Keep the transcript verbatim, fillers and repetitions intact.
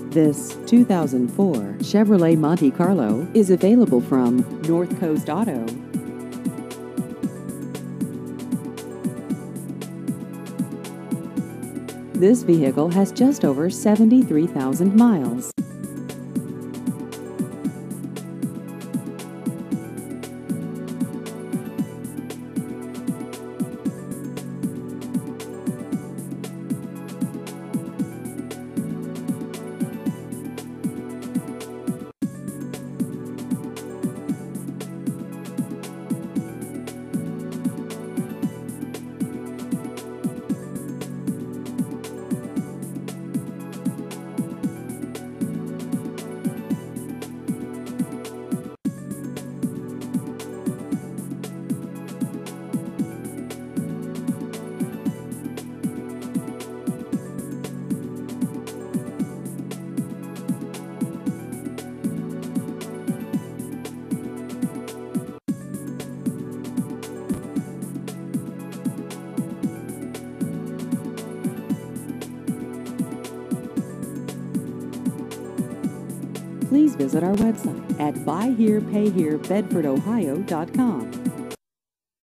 This two thousand four Chevrolet Monte Carlo is available from North Coast Auto. This vehicle has just over seventy-three thousand miles. Please visit our website at buy here pay here bedford ohio dot com.